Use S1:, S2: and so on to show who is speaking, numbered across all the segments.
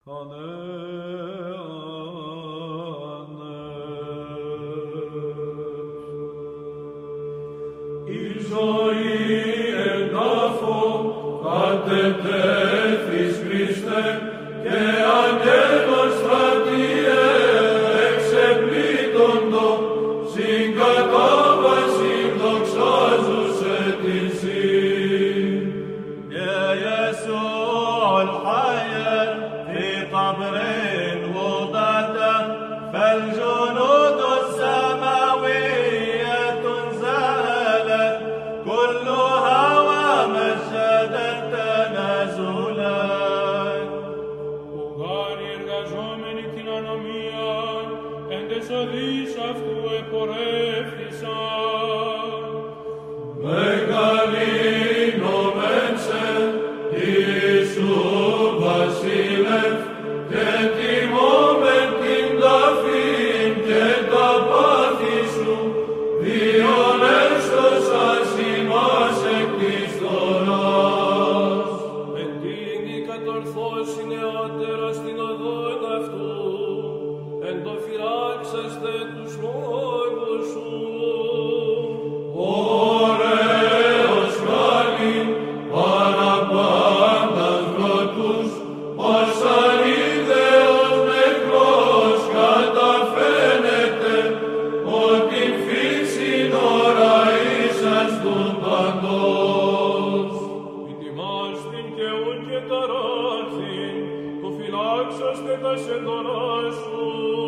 S1: Η ζωή εντάφο κατετέθης Χριστέ και αγγέλος στρατιέ εξεπλήττοντο συγκατάβαση δοξάζουσε τη σύ.
S2: يا يسوع الحي في قبر وضعته فالجنود السماوية زالت كلها ومجدت تنازلا.
S3: Ουγάρι εργαζόμενοι την ανομία εν τες οδείς αυτού επορεύθησαν.
S1: Μεγαλύνομενσε Ιησού Βασίλευ και τιμώμεν την ταφήν και τα πάθη σου διον έσωσας ημάς εκ της φθοράς.
S4: Εντείνει κατορθώσει νεότερα στην οδόν αυτού, εν το φυλάξαστε τους λόγους σου.
S1: Ωραίος γάλη παραπάντας γλωτούς, ως αρίδεος νεκρός καταφαίνεται, ότι φύσιν ώρα ίσας του παντός.
S3: Ετοιμάστην και ούν και ταράχθην, το φυλάξαστε τα σεντορά σου.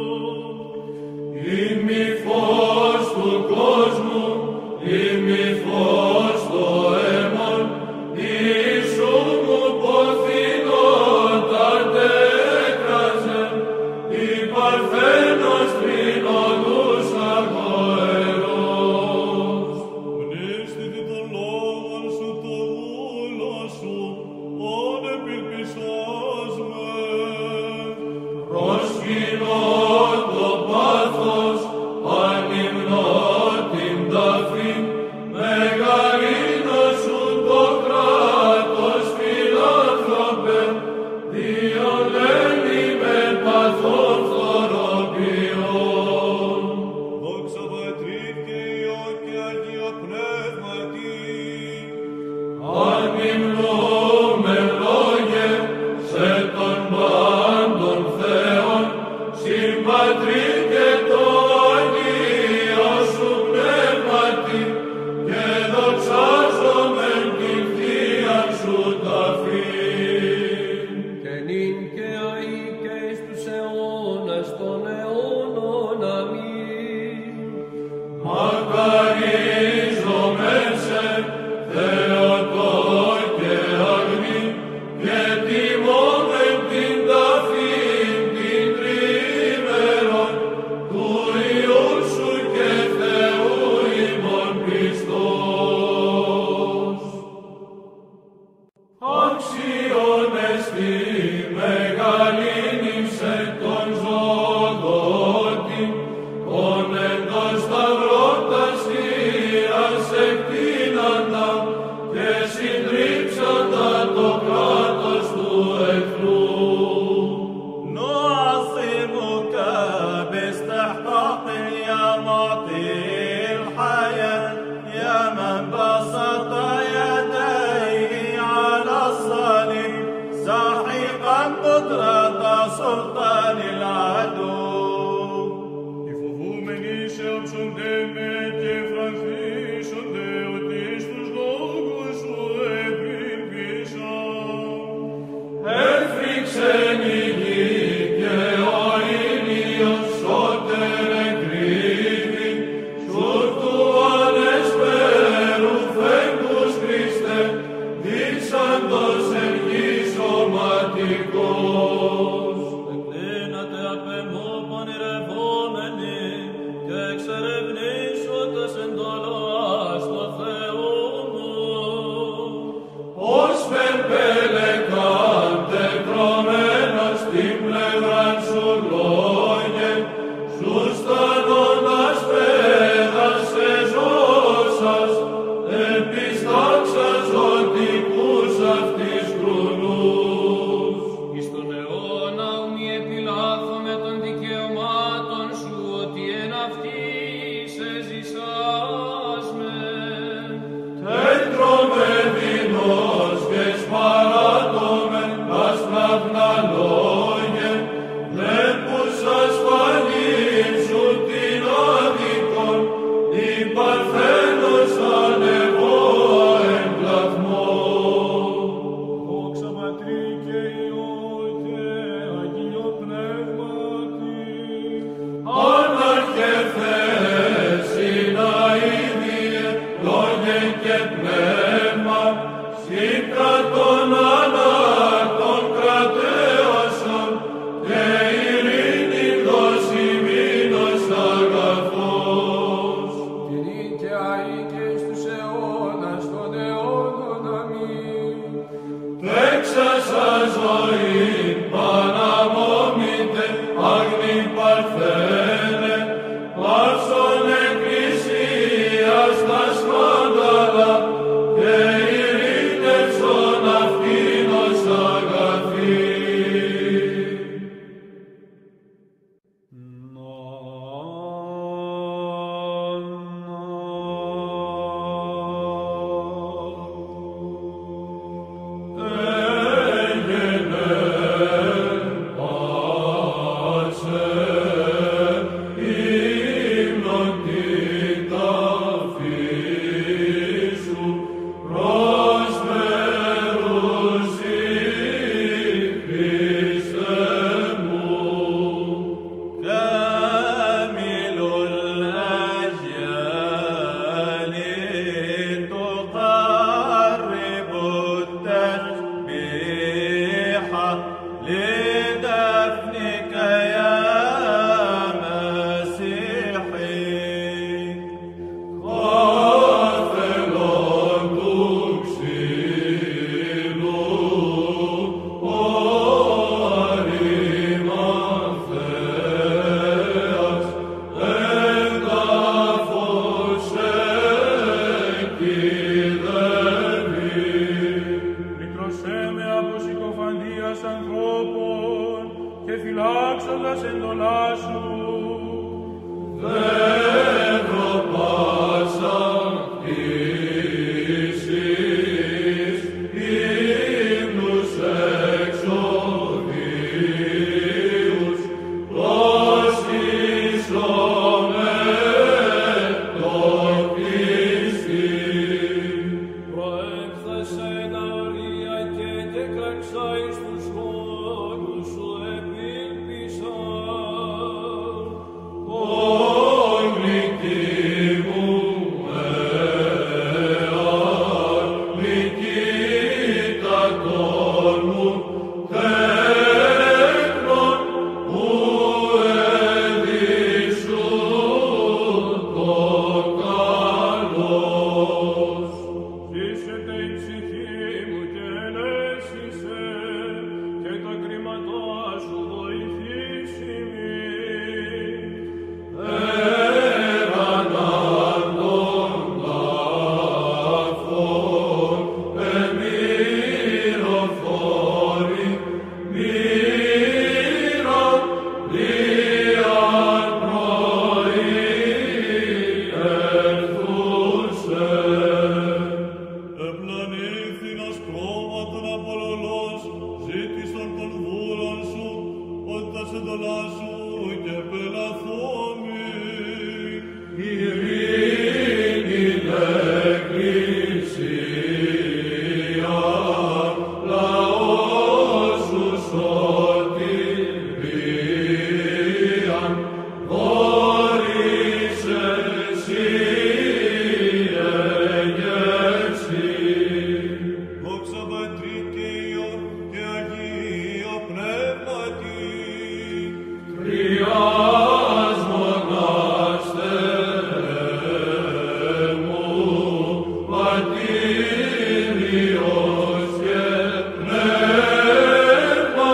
S1: Είμαι φως του κόσμου, είμαι φως το αίμον, Ιησού μου ποθυνότατε έκραζε, η Παρθένος πριν οδούς αγωερός.
S3: Μνήστητη των λόγων σου το δούλο σου, όν επιλπισάς με.
S1: Προσκυνώ το πάθος, ανυμνώ την ταφή, μεγαλύνω σου το κράτος φιλάνθρωπε, διολέμη με παθών φθοροποιών.
S3: Δόξα Πατρί και Υιό και Αγία Πνεύματι,
S1: Ανυμνούμε λόγε σε τον πάντων Θεόν, συμπατρί και το Αγίο σου πνεύματι, και δοξάζομεν την Θείαν σου ταφήν.
S4: Και νυν και αεί και εις τους αιώνας των αιώνων. Αμήν.
S1: Μακαρίζομεν σε Θεοτό και αγνή, και τιμώμεν την ταφήν την τριήμερον, του Υιού σου και Θεού ημών πιστός. Άξιον εστι μεγαλύνησε τον ζωδότη, τον εντός σταυρότας Θείας εκτείναντα και συντρίψαντα το κράτος του εχθρού.
S2: نعظمك باستحقاق يا معطي الحياة يا من بسط يديه على الصليب ساحقا قدرة سلطان العدو.
S3: οι φοβούμενοι σε όψονται με και φρανθίσονται, ότι στους λόγους σου επιλπίσαν.
S1: Έφρυξεν η γη και ο ήλιος σώτερ εκρύβει, σουρτού ανεσπέρου φέγγους Χριστέ, δείξαντος εν γη σωματικός.
S4: Εκκλίνατε απ' εμού πονηρευόμενοι και εξερευνήσωτες εντολάς το Θεού μου.
S1: Ως πεμπέλεκαν τετρωμένος στην πλευράν σου λόγε, σου στανώνας πέδασε ζώσας, επιστάξας ζωτικούς αυτής κρουνούς.
S4: Εις τον αιώνα
S3: φυλάξοντας εντολάς σου.
S1: Δεύω πάσα κτήσεις, ύμνους εξοδίους, προστισόμαι το Χριστί.
S4: Προέφθασε ναρία και τεκραξά εις τους χώρους σου επίλπισαν.
S1: Ογλυκή μου γλυκή τα τόλμου τέκνων που έδειξουν το καλός.
S3: Ζήσεται η ψυχή μου και ενέσισε και τα κρίματά σου βοηθήσει μη.
S2: Επλανήθην ασκρώματον απολωλός, ζήτησαν των βούλων σου, ότι τα σεντολά σου και πελαθόμοι.
S1: Ειρήνη εκκλησία, λαός σου σωτηρίαν, δώρης εσύ εγεύση.
S2: Δόξα Πατρί και Υιό και Αγίο Πνεύματι.
S1: Τριάς μονάς Θεέ μου, Πατήριος και Πνεύμα,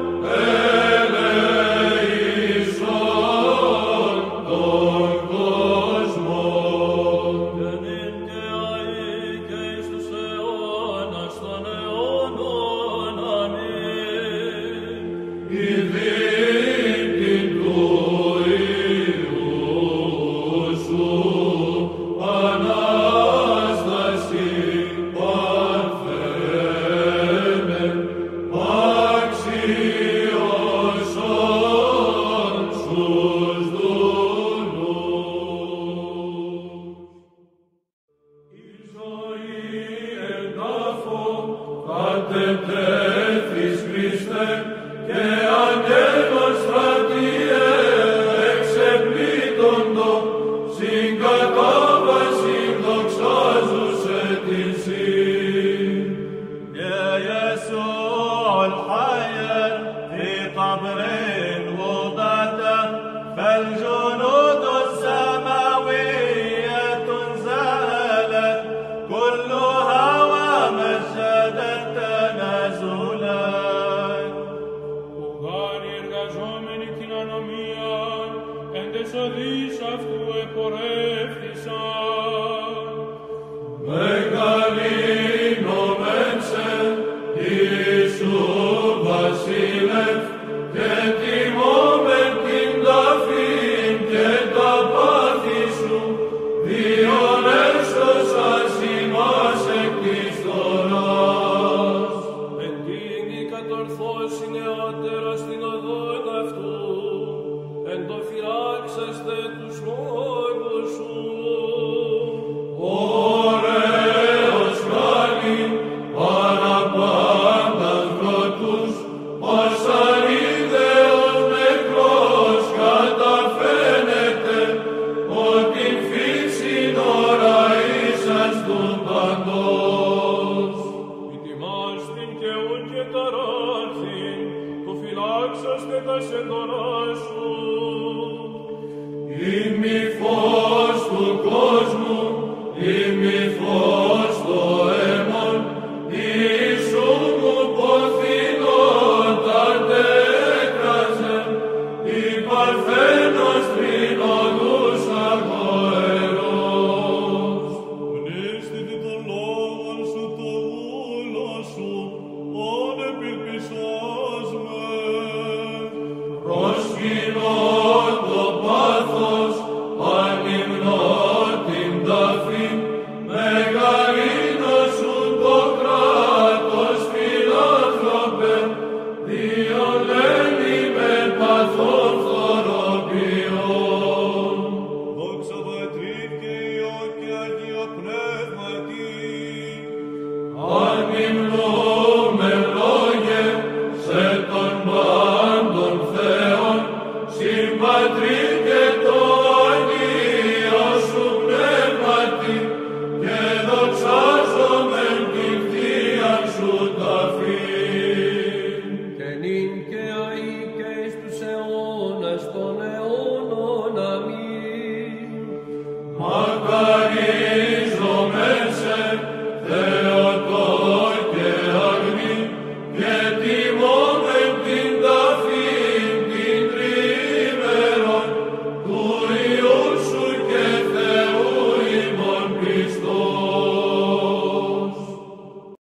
S1: ελεησόν τον κόσμο.
S4: Γενήν και αεί και εις τους αιώνας των αιώνων. Αμήν.
S1: Η δίκη του Υιού σου, Ανάσταση παρθένε, αξιώσον στους δούλους. Η ζωή εντάφο κατετέθης Χριστέ και αγγέλων στρατιέ εξεπλήττοντο συγκατάβαση δοξάζουσε την Συν.
S2: يا يسوع الحي في قبر وضعته فالجنود السماوية زالت كلها ومجدت تنازلت.
S3: Ουγάροι εργαζόμενοι την ανομίαν, εν τες οδείς αυτού επορεύθησαν.
S1: Μεγαλύνομενσε Ιησού Βασίλευ και τιμώμεν την ταφήν και τα πάθη σου, διον έσωσας ημάς εκ της φθοράς.
S4: Εντείνει κατορθώσει νεότερα στην οδόν αυτού, εν το φυλάξαστε τους μόγκους σου.
S1: Ωραίος χάρη παραπάντας πρωτούς, ως αρίδεος νεκρός καταφαίνεται, ότι φύσιν ώρα ίσας του παντός.
S3: Ετοιμάστην και ούν και ταράχθην, το φυλάξαστε τα σεντολά σου.
S1: Είμαι φως του κόσμου, είμαι φως